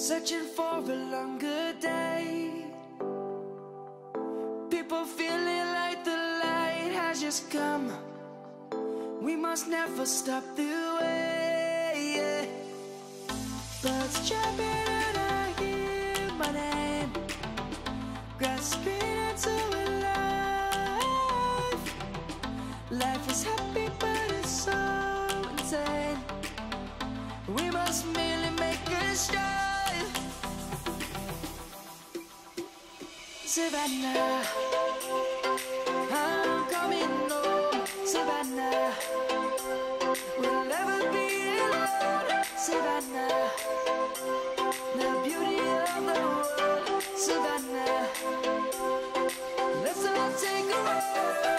searching for a longer day. People feeling like the light has just come. We must never stop the way. Birds chirping and I hear my name, grasping into a life. Life is happy but it's so insane. We must merely make a start. Savannah, I'm coming home. Savannah, we'll never be alone. Savannah, the beauty of the world. Savannah, let's all take a walk.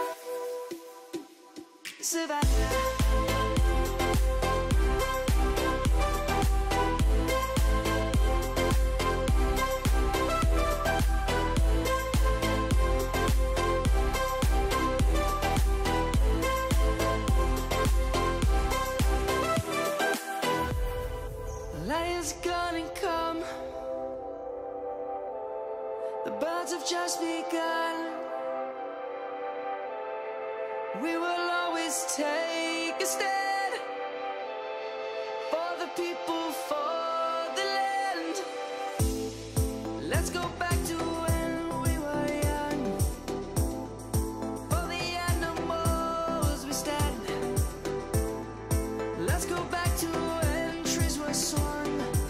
Savannah. Lion's gonna come. The birds have just begun. We will always take a stand for the people, for the land. Let's go back to when we were young. For the animals we stand. Let's go back to when trees were swung.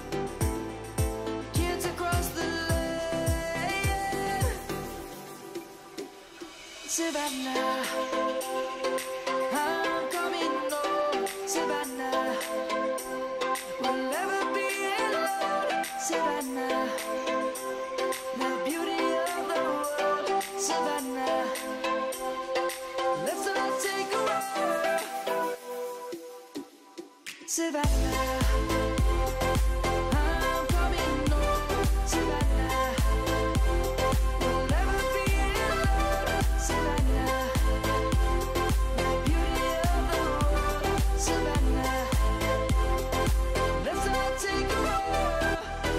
Kids across the land. Savannah, I'm coming home. Savannah, we'll never be alone. Savannah, the beauty of the world. Savannah, let's all take a walk. Savannah, I'm coming home. Savannah, we'll never be alone. Savannah, the beauty of the world. Savannah, let's all take a walk.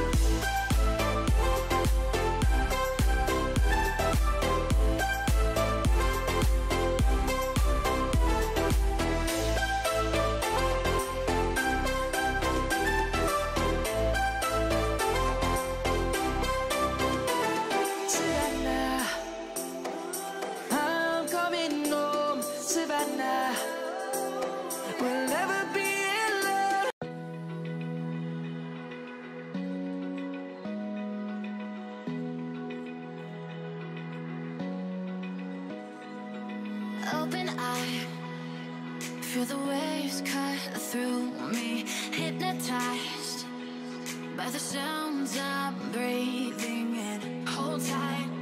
Savannah, I'm coming home. Savannah, we'll never be alone. Open eye, feel the waves cut through me. Hypnotized by the sounds I'm breathing in. Hold tight,